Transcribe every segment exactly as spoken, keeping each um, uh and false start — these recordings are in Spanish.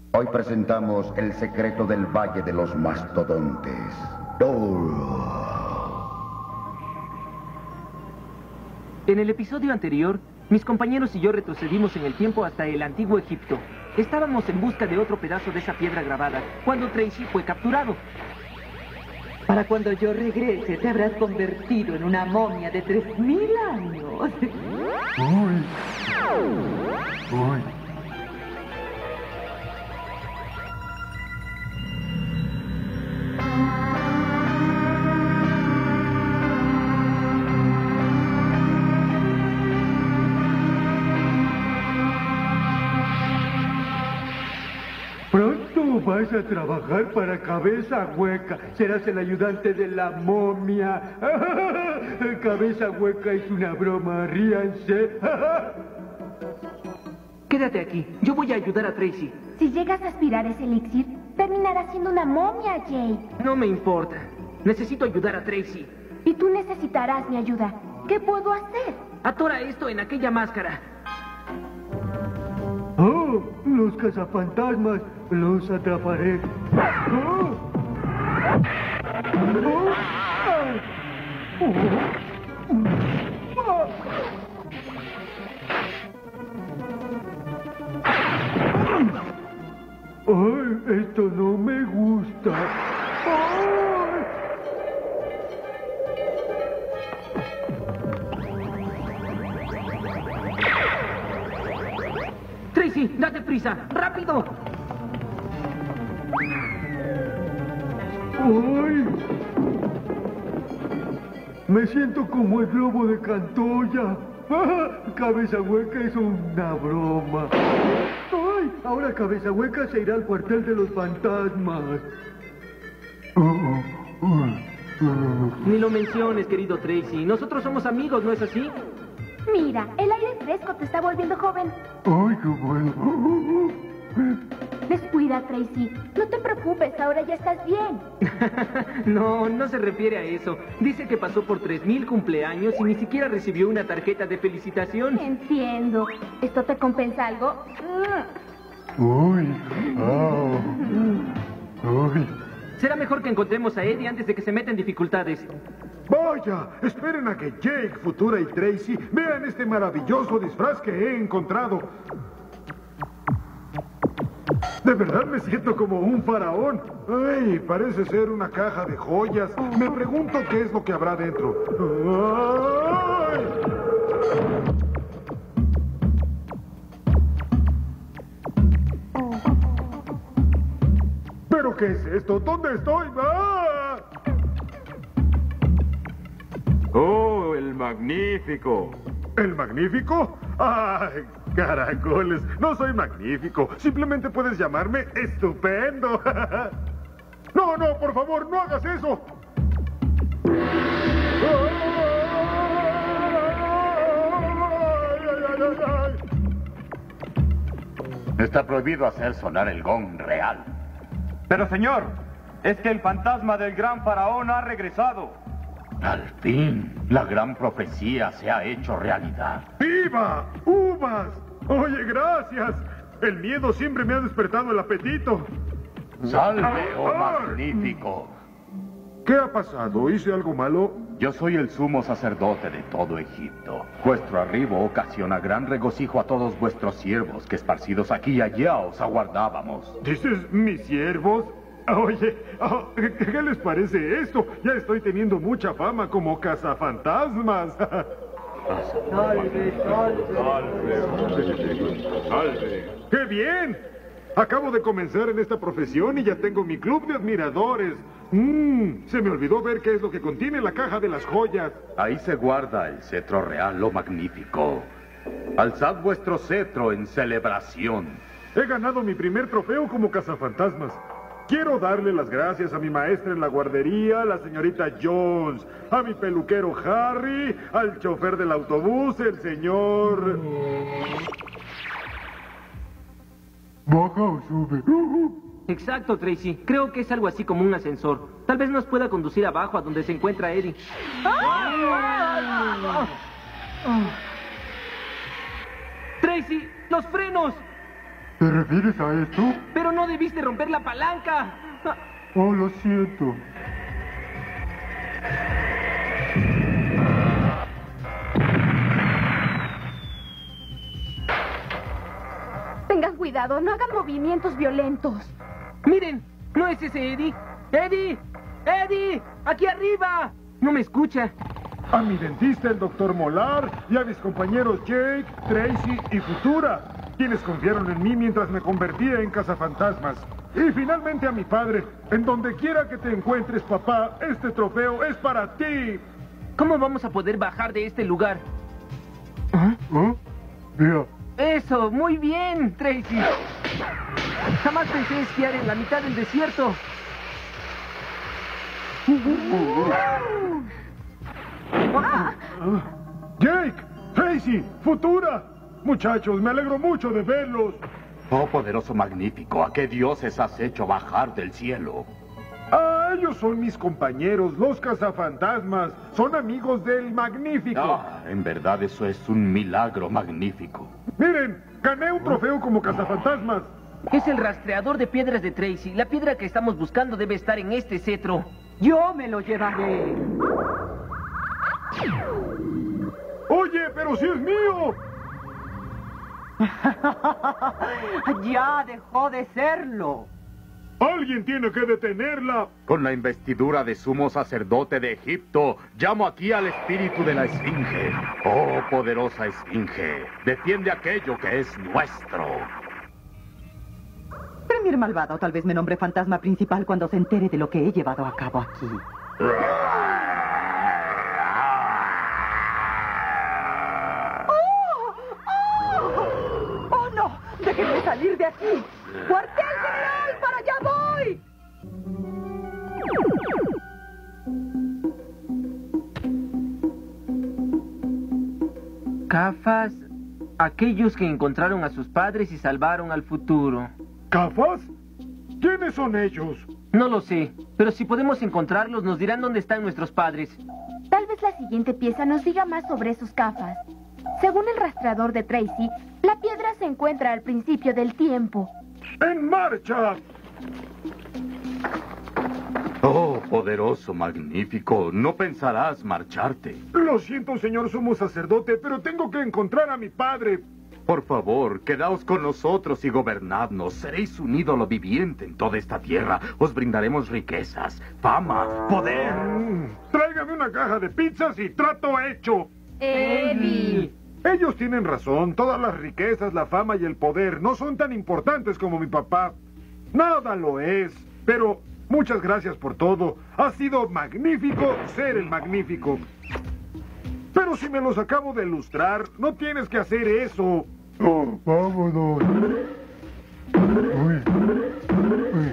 Hoy presentamos el secreto del Valle de los Mastodontes. Oh. En el episodio anterior, mis compañeros y yo retrocedimos en el tiempo hasta el antiguo Egipto. Estábamos en busca de otro pedazo de esa piedra grabada, cuando Tracy fue capturado. Para cuando yo regrese, te habrás convertido en una momia de tres mil años. Uy. Uy. Pronto vas a trabajar para Cabeza Hueca. Serás el ayudante de la momia. Cabeza Hueca es una broma, ríanse. Quédate aquí, yo voy a ayudar a Tracy. Si llegas a aspirar ese elixir, terminarás siendo una momia, Jake. No me importa. Necesito ayudar a Tracy. Y tú necesitarás mi ayuda. ¿Qué puedo hacer? Atora esto en aquella máscara. ¡Oh! Los cazafantasmas. Los atraparé. ¡Oh! ¡Oh! ¡Oh! ¡Ay! Esto no me gusta. ¡Ay! Tracy, date prisa, rápido. ¡Ay! Me siento como el globo de Cantoya. ¡Ah! Cabeza Hueca es una broma. ¡Ay! Ahora Cabeza Hueca se irá al cuartel de los fantasmas. Ni lo menciones, querido Tracy. Nosotros somos amigos, ¿no es así? Mira, el aire fresco te está volviendo joven. ¡Ay, qué bueno! Descuida, Tracy. No te preocupes, ahora ya estás bien. No, no se refiere a eso. Dice que pasó por tres mil cumpleaños y ni siquiera recibió una tarjeta de felicitación. Entiendo. ¿Esto te compensa algo? ¡Uy! ¡Oh! ¡Uy! Será mejor que encontremos a Eddie antes de que se meta en dificultades. Vaya, esperen a que Jake, Futura y Tracy vean este maravilloso disfraz que he encontrado. De verdad me siento como un faraón. Ay, parece ser una caja de joyas. Me pregunto qué es lo que habrá dentro. ¡Ay! ¿Pero qué es esto? ¿Dónde estoy? ¡Ah! ¡Oh, el magnífico! ¿El magnífico? ¡Ay, caracoles! No soy magnífico. Simplemente puedes llamarme estupendo. No, no, por favor, no hagas eso. Está prohibido hacer sonar el gong real. Pero señor, es que el fantasma del gran faraón ha regresado. Al fin, la gran profecía se ha hecho realidad. ¡Viva! ¡Uvas! Oye, gracias. El miedo siempre me ha despertado el apetito. ¡Salve, oh magnífico! ¿Qué ha pasado? ¿Hice algo malo? Yo soy el sumo sacerdote de todo Egipto. Vuestro arribo ocasiona gran regocijo a todos vuestros siervos, que esparcidos aquí y allá os aguardábamos. ¿Dices mis siervos? Oye, oh, ¿qué les parece esto? Ya estoy teniendo mucha fama como cazafantasmas. ¡Salve, salve! ¡Salve! ¡Qué bien! Acabo de comenzar en esta profesión y ya tengo mi club de admiradores. Mmm, se me olvidó ver qué es lo que contiene la caja de las joyas. Ahí se guarda el cetro real, lo magnífico. Alzad vuestro cetro en celebración. He ganado mi primer trofeo como cazafantasmas. Quiero darle las gracias a mi maestra en la guardería, la señorita Jones, a mi peluquero Harry, al chofer del autobús, el señor... ¿Baja o sube? Exacto, Tracy. Creo que es algo así como un ascensor. Tal vez nos pueda conducir abajo a donde se encuentra Eddie. ¡Ah! Tracy, los frenos. ¿Te refieres a esto? Pero no no debiste romper la palanca. Oh, lo siento. Tengan cuidado, no hagan movimientos violentos. Miren, no es ese Eddie. ¡Eddie! ¡Eddie! ¡Aquí arriba! No me escucha. A mi dentista, el doctor Molar, y a mis compañeros Jake, Tracy y Futura, quienes confiaron en mí mientras me convertía en cazafantasmas. Y finalmente a mi padre. En donde quiera que te encuentres, papá, este trofeo es para ti. ¿Cómo vamos a poder bajar de este lugar? ¿Ah? ¿Ah? Mira. Eso, muy bien, Tracy. Jamás pensé esquiar en la mitad del desierto. Ah. Jake, Tracy, Futura. Muchachos, me alegro mucho de verlos. Oh, poderoso magnífico, ¿a qué dioses has hecho bajar del cielo? Ah, ellos son mis compañeros, los cazafantasmas. Son amigos del magnífico. Ah, en verdad eso es un milagro magnífico. Miren, gané un trofeo como cazafantasmas. Es el rastreador de piedras de Tracy. La piedra que estamos buscando debe estar en este cetro. Yo me lo llevaré. Oye, pero si es mío. Ya dejó de serlo. Alguien tiene que detenerla. Con la investidura de sumo sacerdote de Egipto, llamo aquí al espíritu de la Esfinge. Oh, poderosa Esfinge, defiende aquello que es nuestro. Premier Malvado tal vez me nombre fantasma principal cuando se entere de lo que he llevado a cabo aquí. ¡Oh! ¡Oh! ¡Oh, no! ¡Déjenme salir de aquí! ¡Cuartel general! ¡Para allá voy! Cafas, aquellos que encontraron a sus padres y salvaron al futuro. ¿Cafas? ¿Quiénes son ellos? No lo sé, pero si podemos encontrarlos nos dirán dónde están nuestros padres. Tal vez la siguiente pieza nos diga más sobre esos cafas. Según el rastreador de Tracy, la piedra se encuentra al principio del tiempo. ¡En marcha! Oh, poderoso magnífico, no pensarás marcharte. Lo siento, señor sumo sacerdote, pero tengo que encontrar a mi padre. Por favor, quedaos con nosotros y gobernadnos. Seréis un ídolo viviente en toda esta tierra. Os brindaremos riquezas, fama, poder. Mm, tráigame una caja de pizzas y trato hecho. Eddie. Ellos tienen razón. Todas las riquezas, la fama y el poder no son tan importantes como mi papá. Nada lo es. Pero muchas gracias por todo. Ha sido magnífico ser el magnífico. Pero si me los acabo de ilustrar, no tienes que hacer eso. Oh, vámonos. Uy. Uy.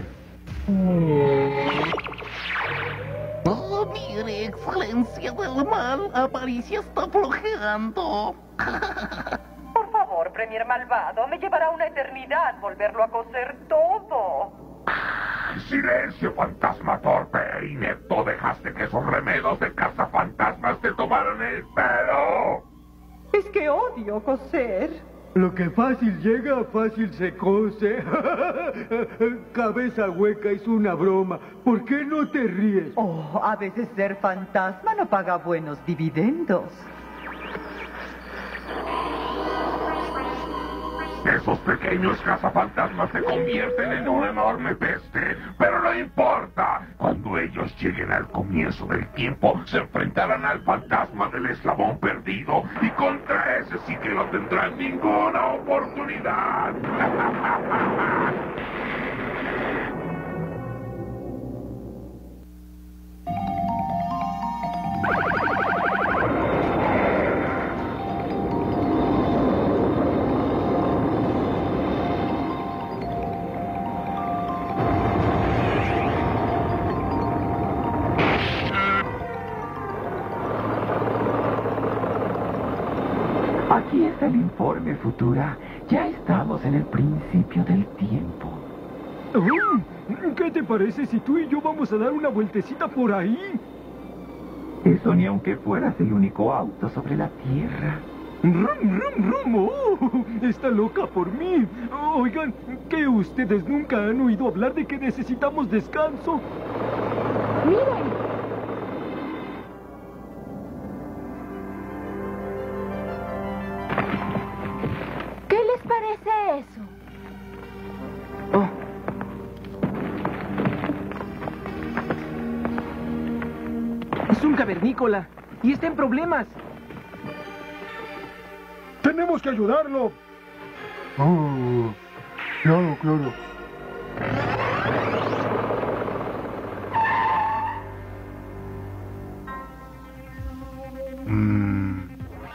Oh, mire, excelencia del mal, Aparicia está flojeando. Por favor, Premier Malvado, me llevará una eternidad volverlo a coser todo. Silencio, fantasma torpe e inepto. Dejaste que esos remedos de cazafantasmas te tomaran el pelo. Es que odio coser. Lo que fácil llega, fácil se cose. Cabeza hueca es una broma. ¿Por qué no te ríes? Oh, a veces ser fantasma no paga buenos dividendos. Esos pequeños cazafantasmas se convierten en una enorme peste, pero no importa. Cuando ellos lleguen al comienzo del tiempo, se enfrentarán al fantasma del eslabón perdido y contra ese sí que no tendrán ninguna oportunidad. Aquí está el informe, Futura. Ya estamos en el principio del tiempo. Oh, ¿qué te parece si tú y yo vamos a dar una vueltecita por ahí? Eso ni aunque fueras el único auto sobre la Tierra. ¡Rum, rum, rum! ¡Oh! Está loca por mí. Oigan, ¿que ustedes nunca han oído hablar de que necesitamos descanso? ¡Miren! ¿Qué les parece eso? Oh. Es un cavernícola y está en problemas. ¡Tenemos que ayudarlo! Oh, claro, claro. Mm.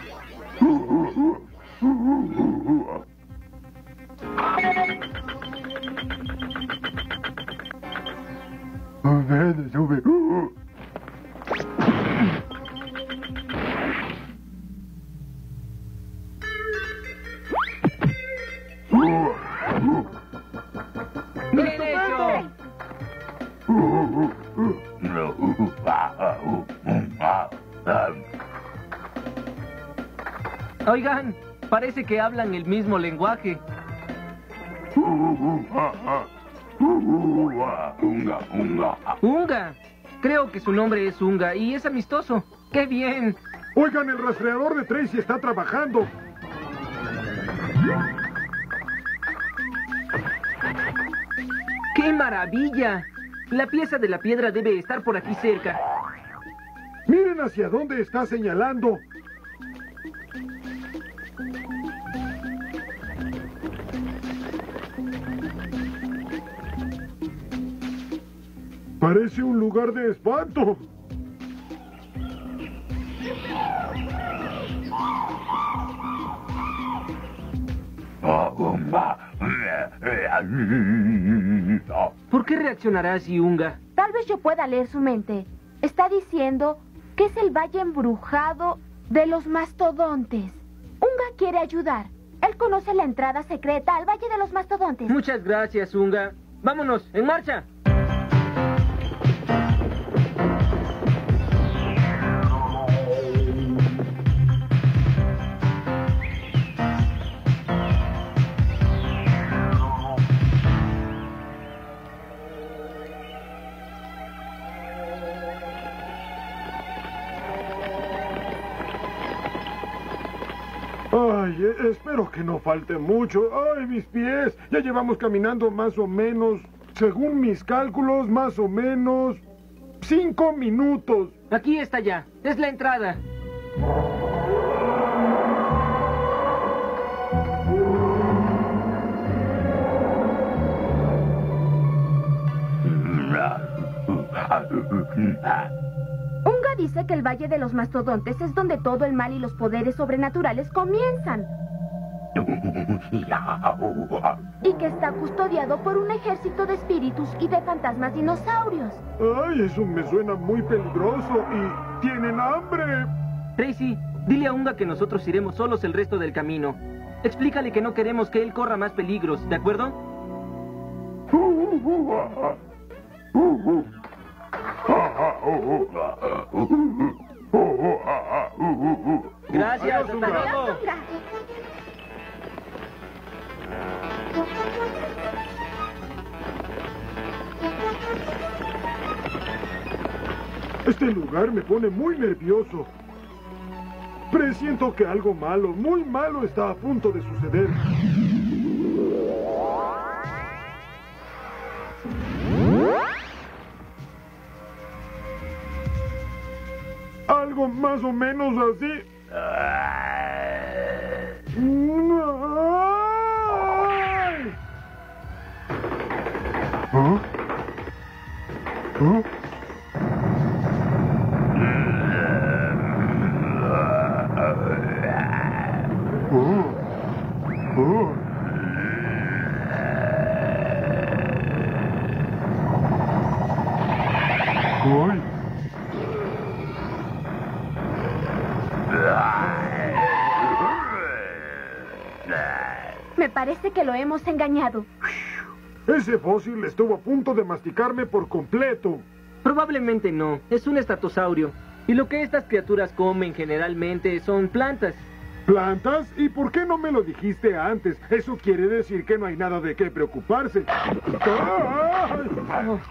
Oh, ven, sube. ¡Bien hecho! Oigan, parece que hablan el mismo lenguaje. Unga, unga. Unga. Creo que su nombre es Unga y es amistoso. ¡Qué bien! Oigan, el rastreador de Tracy está trabajando. ¡Qué maravilla! La pieza de la piedra debe estar por aquí cerca. Miren hacia dónde está señalando. Parece un lugar de espanto. ¿Por qué reaccionará así, Unga? Tal vez yo pueda leer su mente. Está diciendo que es el valle embrujado de los mastodontes. Unga quiere ayudar. Él conoce la entrada secreta al valle de los mastodontes. Muchas gracias, Unga. ¡Vámonos! ¡En marcha! Ay, eh, espero que no falte mucho. Ay, mis pies. Ya llevamos caminando más o menos, según mis cálculos, más o menos cinco minutos. Aquí está ya. Es la entrada. Unga dice que el Valle de los Mastodontes es donde todo el mal y los poderes sobrenaturales comienzan. Y que está custodiado por un ejército de espíritus y de fantasmas dinosaurios. Ay, eso me suena muy peligroso y tienen hambre. Tracy, dile a Unga que nosotros iremos solos el resto del camino. Explícale que no queremos que él corra más peligros, ¿de acuerdo? Gracias, hasta luego. Este lugar me pone muy nervioso. Presiento que algo malo, muy malo está a punto de suceder. Algo más o menos así. ¡Ay! ¿Ah? ¿Ah? Oh. Oh. Ay. Me parece que lo hemos engañado. Ese fósil estuvo a punto de masticarme por completo. Probablemente no. Es un estatosaurio. Y lo que estas criaturas comen generalmente son plantas. ¿Plantas? ¿Y por qué no me lo dijiste antes? Eso quiere decir que no hay nada de qué preocuparse. ¡Ay!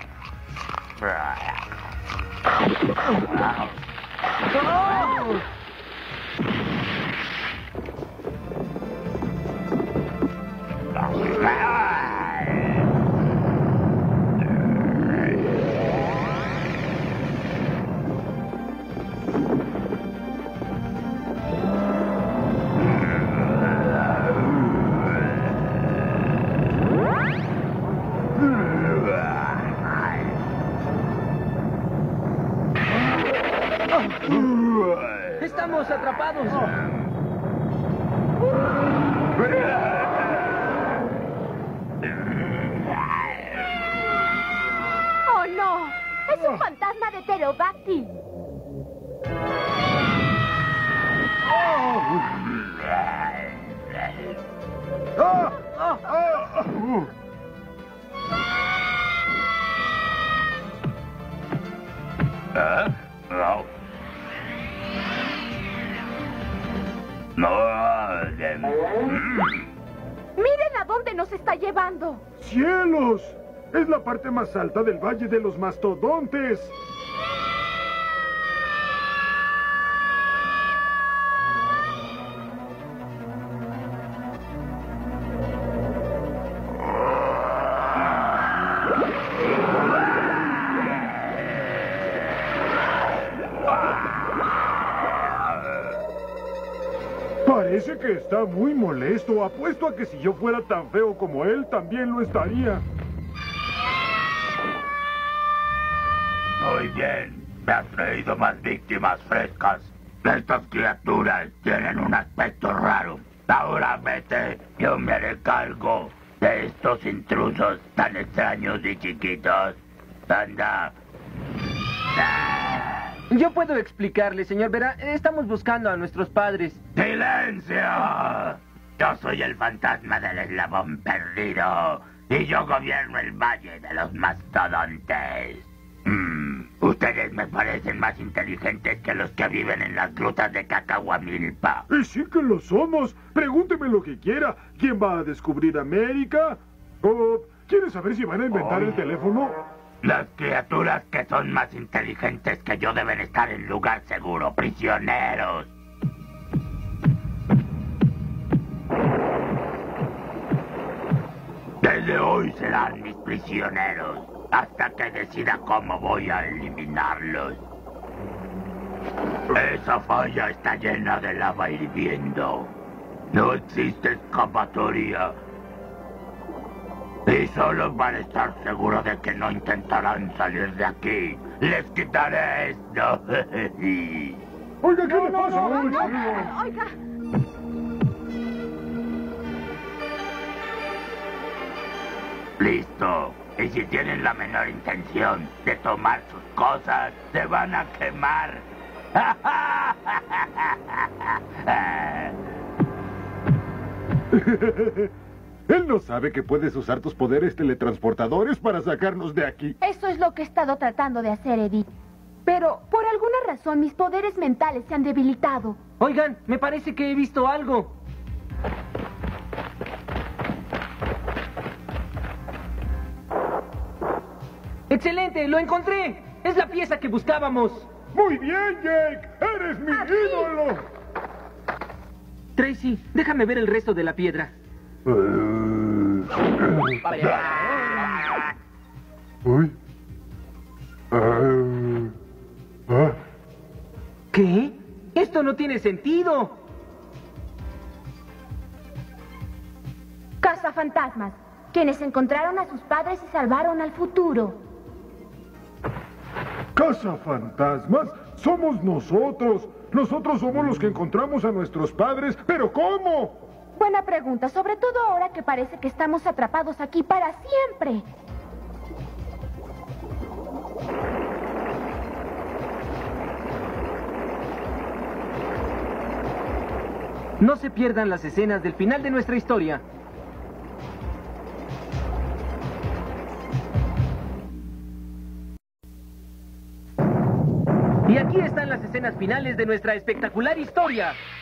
¡Estamos atrapados! ¡Oh, no! ¡Es un fantasma de pterodáctil! ¡Miren a dónde nos está llevando! ¡Cielos! Es la parte más alta del Valle de los Mastodontes. Parece que está muy molesto. Apuesto a que si yo fuera tan feo como él, también lo estaría. Muy bien. Me has traído más víctimas frescas. Estas criaturas tienen un aspecto raro. Ahora vete. Yo me haré cargo de estos intrusos tan extraños y chiquitos. Anda. Yo puedo explicarle, señor. Verá, estamos buscando a nuestros padres. ¡Silencio! Yo soy el fantasma del eslabón perdido y yo gobierno el Valle de los Mastodontes. Mm, ustedes me parecen más inteligentes que los que viven en las grutas de Cacahuamilpa. Y sí que lo somos. Pregúnteme lo que quiera. ¿Quién va a descubrir América? ¿O quiere saber si van a inventar oh. el teléfono? Las criaturas que son más inteligentes que yo deben estar en lugar seguro, prisioneros. Desde hoy serán mis prisioneros, hasta que decida cómo voy a eliminarlos. Esa falla está llena de lava hirviendo. No existe escapatoria. Y solo para estar seguro de que no intentarán salir de aquí, les quitaré esto. Oiga, ¿qué no, le no, pasa? No, no, no, oiga. Listo. Y si tienen la menor intención de tomar sus cosas, se van a quemar. Él no sabe que puedes usar tus poderes teletransportadores para sacarnos de aquí. Eso es lo que he estado tratando de hacer, Edith. Pero, por alguna razón, mis poderes mentales se han debilitado. Oigan, me parece que he visto algo. ¡Excelente! ¡Lo encontré! ¡Es la pieza que buscábamos! ¡Muy bien, Jake! ¡Eres mi ¡Aquí! ídolo! Tracy, déjame ver el resto de la piedra. Uy. Ah. ¿Qué? ¡Esto no tiene sentido! Cazafantasmas, quienes encontraron a sus padres y salvaron al futuro. ¿Cazafantasmas? Somos nosotros. Nosotros somos los que encontramos a nuestros padres. ¿Pero cómo? Buena pregunta, sobre todo ahora que parece que estamos atrapados aquí para siempre. No se pierdan las escenas del final de nuestra historia. Y aquí están las escenas finales de nuestra espectacular historia.